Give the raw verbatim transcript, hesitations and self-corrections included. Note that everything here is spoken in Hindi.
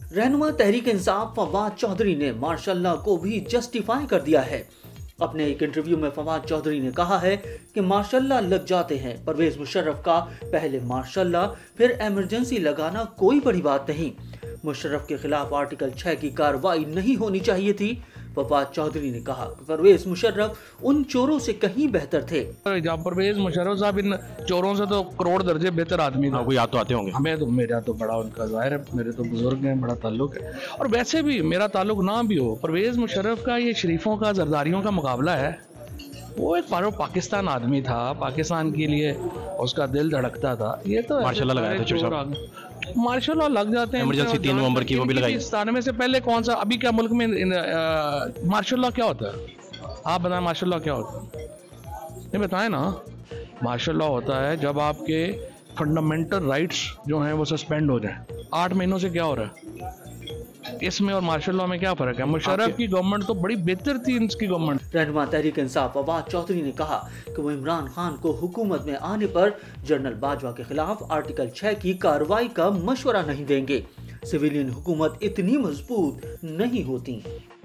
रहनुमा तहरीक इंसाफ फवाद चौधरी ने मार्शाल्लाह को भी जस्टिफाई कर दिया है। अपने एक इंटरव्यू में फवाद चौधरी ने कहा है कि मार्शाल्लाह लग जाते हैं। परवेज मुशर्रफ का पहले मार्शाल्लाह फिर इमरजेंसी लगाना कोई बड़ी बात नहीं। मुशर्रफ के खिलाफ आर्टिकल छह की कार्रवाई नहीं होनी चाहिए थी। फवाद चौधरी ने कहा परवेज मुशर्रफ उन चोरों से कहीं बेहतर थे। जब परवेज मुशर्रफ साहब इन चोरों से तो करोड़ दर्जे बेहतर आदमी था। कोई याद तो आते होंगे हमें तो मेरा तो बड़ा उनका जाहिर है, मेरे तो बुजुर्ग हैं, बड़ा ताल्लुक है। और वैसे भी मेरा ताल्लुक ना भी हो, परवेज मुशर्रफ का ये शरीफों का जरदारियों का मुकाबला है। वो एक पारो पाकिस्तान आदमी था, पाकिस्तान के लिए उसका दिल धड़कता था। ये तो मार्शाल्लाह लगाया था, मार्शाल्लाह लग जाते हैं। इमरजेंसी तीन नवंबर की वो भी लगाई। सतानवे से पहले कौन सा अभी क्या मुल्क में मार्शाल्लाह क्या होता है? आप बताएं मार्शाल्लाह क्या होता है? नहीं बताएं ना। मार्शाल्लाह होता है जब आपके फंडामेंटल राइट्स जो हैं वो सस्पेंड हो जाएं। आठ महीनों से क्या हो रहा है इसमें और मार्शल लॉ में क्या फर्क है? मुशर्रफ की गवर्नमेंट तो बड़ी बेहतर थी इसकी गवर्नमेंट। रहनुमा तहरीक इंसाफ फवाद चौधरी ने कहा कि वो इमरान खान को हुकूमत में आने पर जनरल बाजवा के खिलाफ आर्टिकल छह की कार्रवाई का मशवरा नहीं देंगे। सिविलियन हुकूमत इतनी मजबूत नहीं होती।